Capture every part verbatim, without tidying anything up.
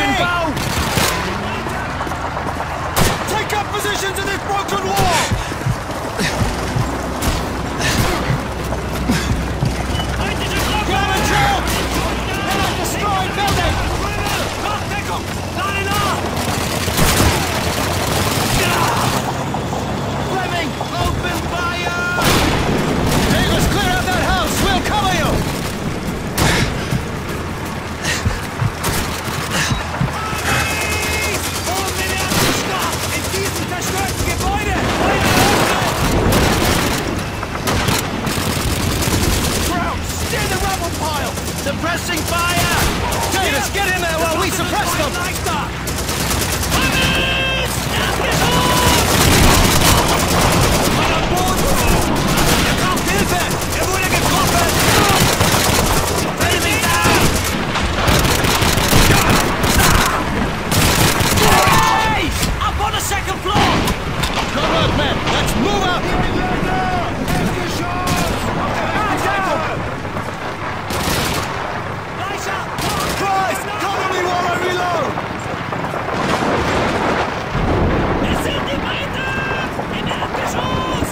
Position bow! Take up positions in this broken wall! Commentry! In a destroyed building! Line up! Fleming, open fire! Davis, clear out that house! We'll cover you! In diesem zerstörten Gebäude! Ground, steer the rubble pile! Suppressing fire! Davis, get in there while we suppress them! MotherBoard! Er braucht Hilfe! Er wurde getroffen! Enemy down! Hey! Up on the second floor! Good work, men! Let's move up! Christ! Cover me while I reload! Wir sind im Einsatz! Im Erdgeschoss!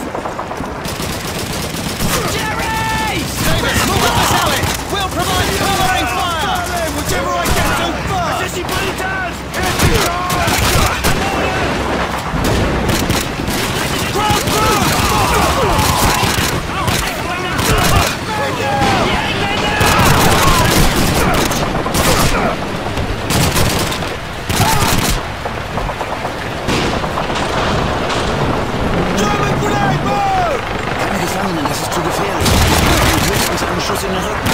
Jerry! Davis, move up this alley! We'll provide covering fire! Whichever I get to first! Accessibilitas! Ground crew! German grenade, move! Keine Gefangenen, das ist zu gefährlich. Höchstens einen Schuss in den Rücken.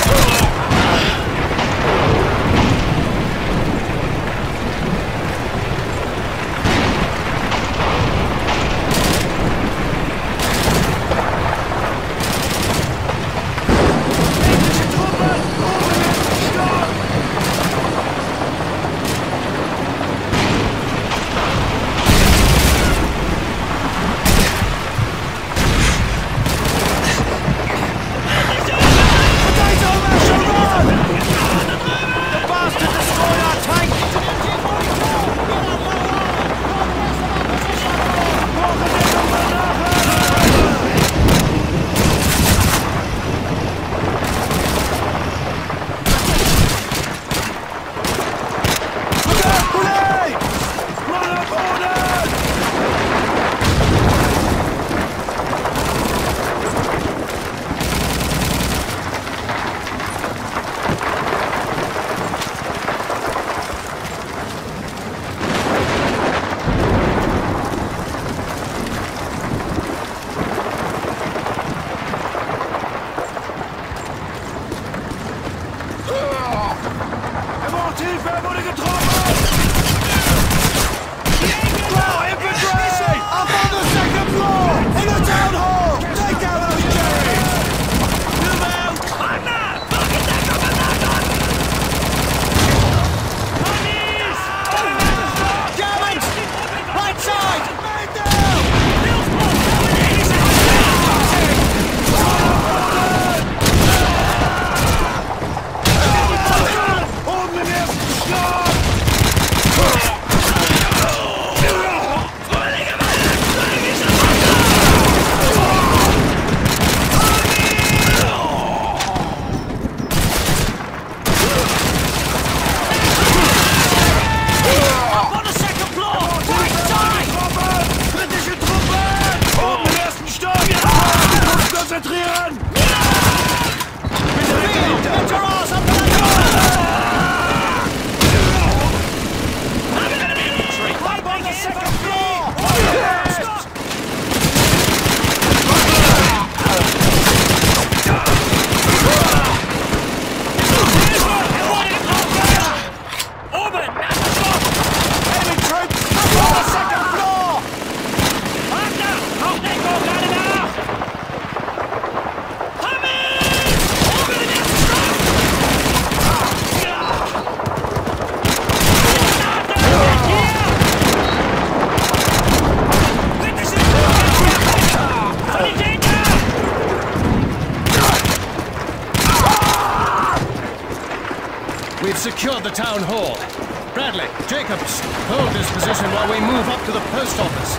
We've secured the town hall. Bradley, Jacobs, hold this position while we move up to the post office.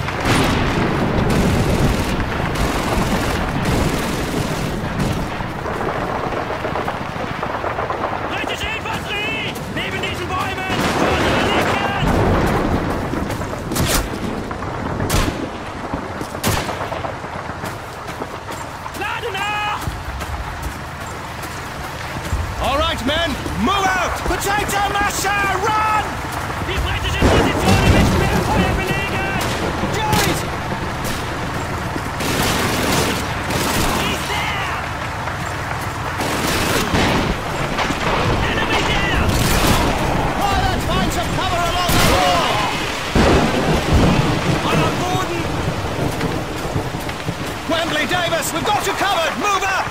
Britische Infanterie! Neben diesen Bäumen! Zu unserer Linken! Lade nach! All right, men, move out! Potato masher, run! Die britischen Positionen mit Sperrfeuer belegen! Guys! He's there! Enemy there! Oh, let's find some cover along the wall! On our Gordon! Wembley Davis, we've got you covered! Move up!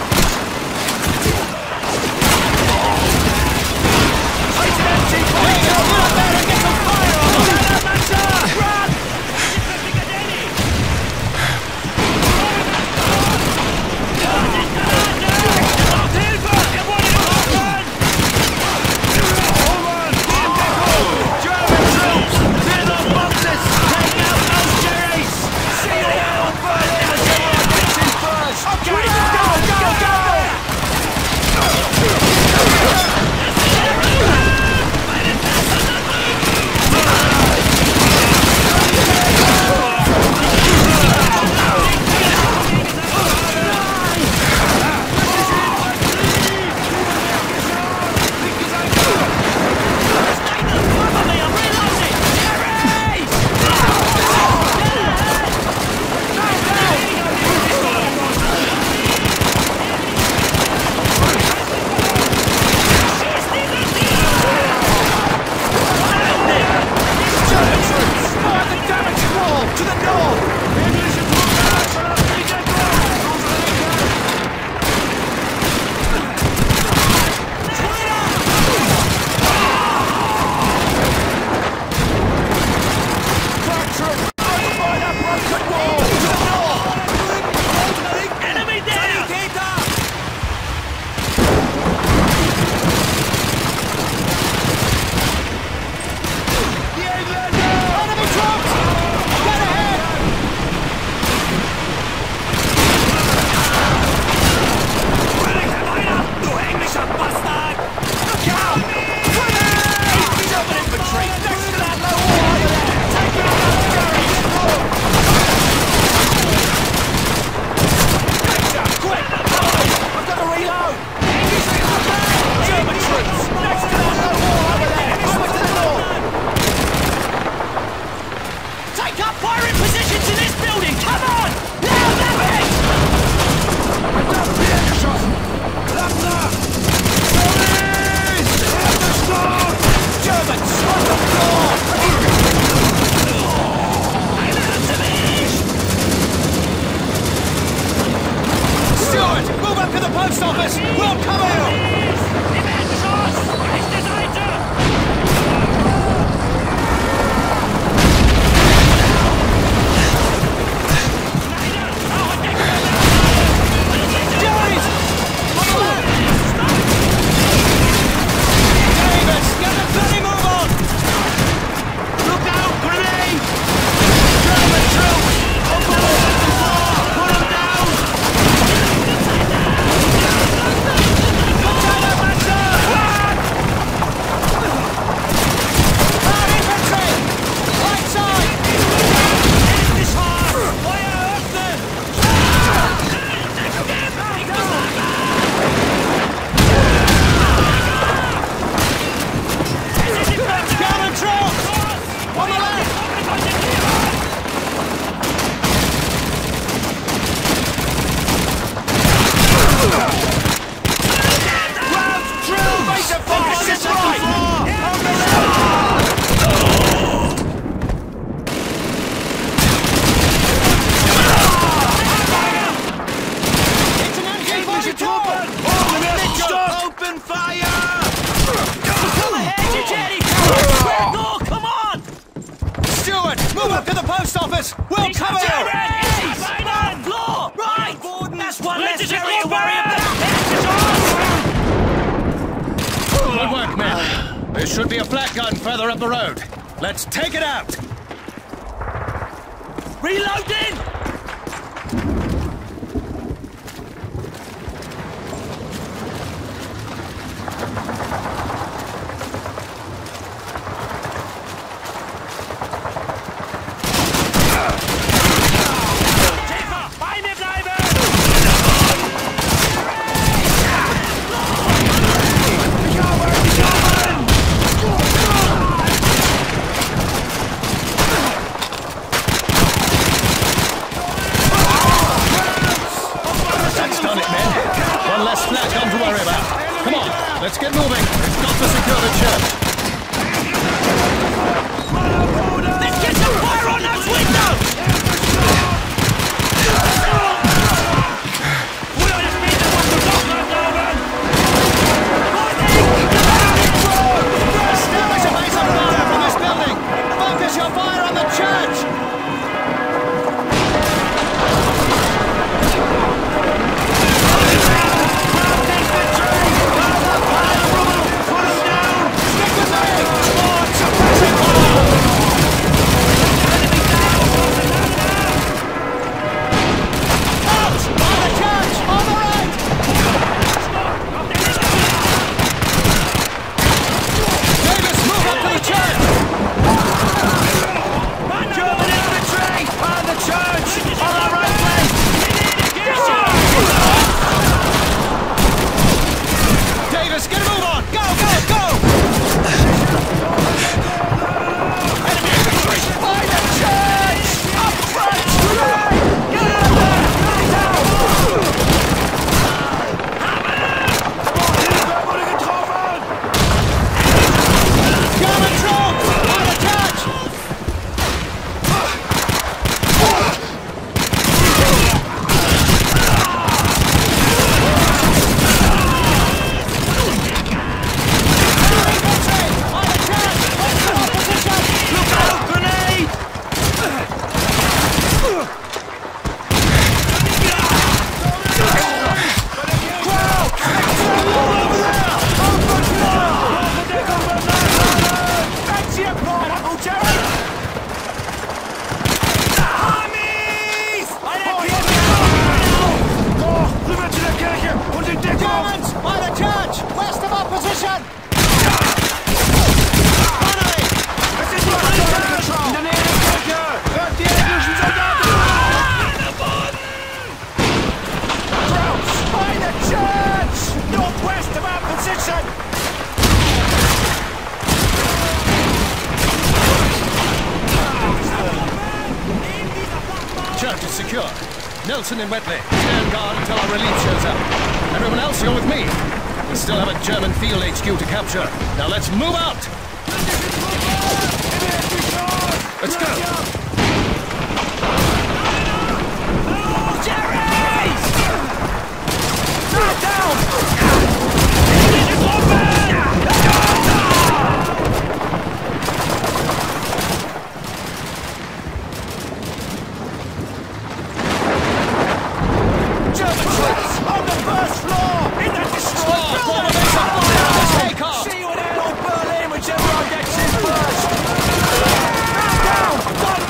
It's an empty point! Get up there and get some fire on them! Stand up, Mancha! Run! German troops! Clear those boxes! Take out those Jerry's! See the hell first! Attention first! Okay, go, go, go! Move up to the post office! We'll cover you! Right! Floor! Right! That's one less area to worry about! Good work, men. There should be a flak gun further up the road. Let's take it out! Reloading! Let's get moving. We've got to secure the church. Let's get some fire on those windows! We don't just need to watch the block left over! Establish a base of fire from this building! Focus your fire on the church! Secure. Nelson and Wetley, stand guard until our relief shows up. Everyone else, you're with me. We still have a German field H Q to capture. Now let's move out! Let's go! Jerry! Knock down! See you in Berlin, whichever I get in first! Down!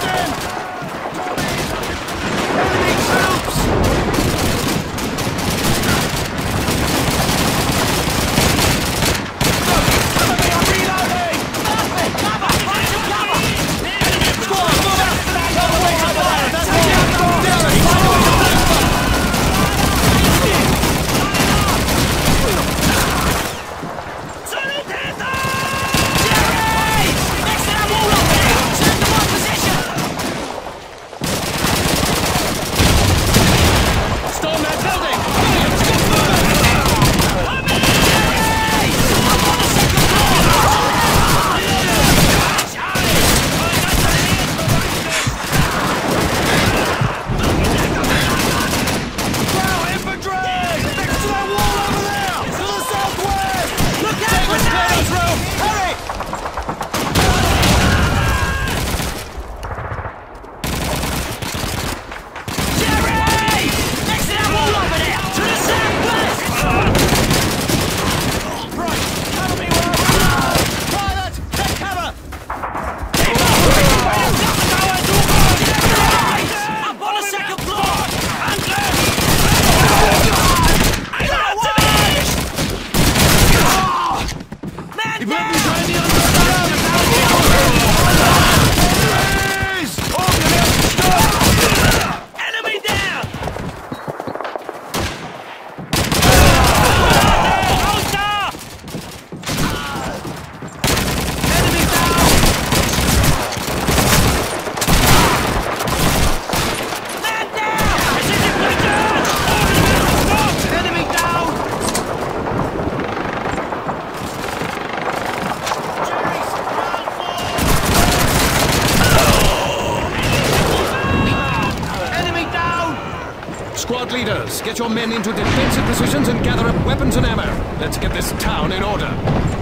squad leaders, get your men into defensive positions and gather up weapons and ammo. Let's get this town in order.